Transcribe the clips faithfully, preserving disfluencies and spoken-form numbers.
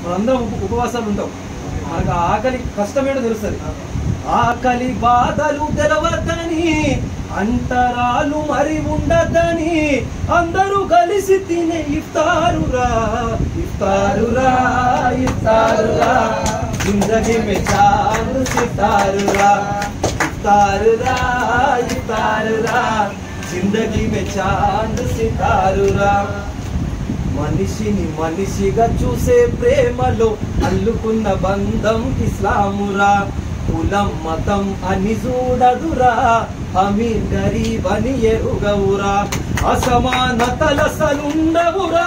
మనందరం ఉపవాసాలు ఉంటాం, మనకు ఆకలి కష్టమేటో తెలుస్తుంది. ఆకలి బాధలు తెలవద్దని, అంతరాలు మరి ఉండదని, అందరూ కలిసి తినే ఇఫ్తారురా ఇఫ్తారురా ఇఫ్తారురా, జిందగీ మే చాంద్ సితారురా ఇఫ్తారురా ఇఫ్తారురా, జిందగీ మే చాంద్ సితారురా. మనిషిని మనిషిగా చూసే ప్రేమలో అల్లుకున్న బంధం ఇస్లామురా. కులం మతం అని చూడదురా, అమీర్ గరీబ్ అని ఎరుగవురా. అసమానతలసలుండవురా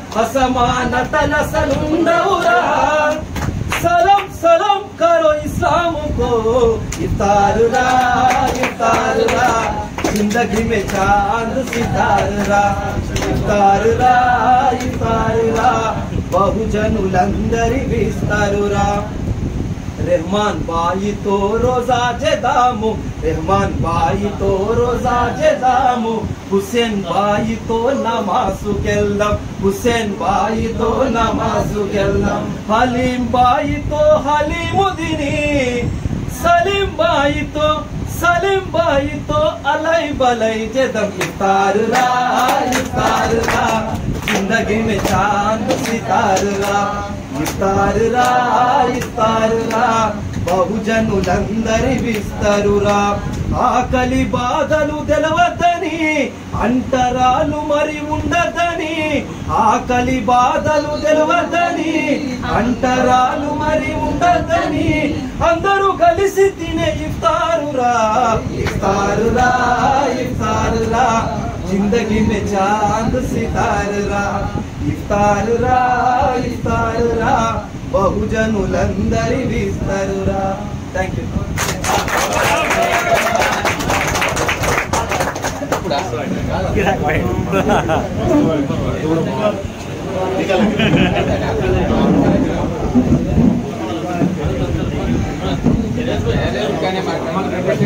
అసమానతలసలుండవురా. సలం సలం కరో ఇస్లాముకో ఇఫ్తారురా ఇఫ్తారురా, జిందగీ మే చాంద్ సితారురా ఇఫ్తారురా ఇఫ్తారురా, బహుజనులందరి విస్తారురా. रहमान बाई तो रोजा जेदामु रहमान बाई तो रोजा जेदामु, हुसैन बाई तो नमाजु केल्लम हुसैन बाई तो नमाजु केल्लम, हलीम बाई तो हलीमुद्दीनी सलीम बाई तो सलीम बाई तो अलई बलई जेदम. इफ्तारुरा इफ्तारुरा, जिंदगी में चांद सितारुरा ఇఫ్తారురా ఇఫ్తారురా, బహుజనులందరి విస్తరురా. ఆకలి బాధలు తెలవద్దని, అంతరాలు మరి ఉండదని, ఆకలి బాధలు తెలవద్దని, అంతరాలు మరి ఉండదని, అందరూ కలిసి తినే ఇఫ్తారురా ఇఫ్తారురా ఇఫ్తారురా, జిందగీ మే చాంద్ సితారురా ఇఫ్తారురా ఇఫ్తారురా, బహుజనులందరి విస్తరురా. Thank you. కానీ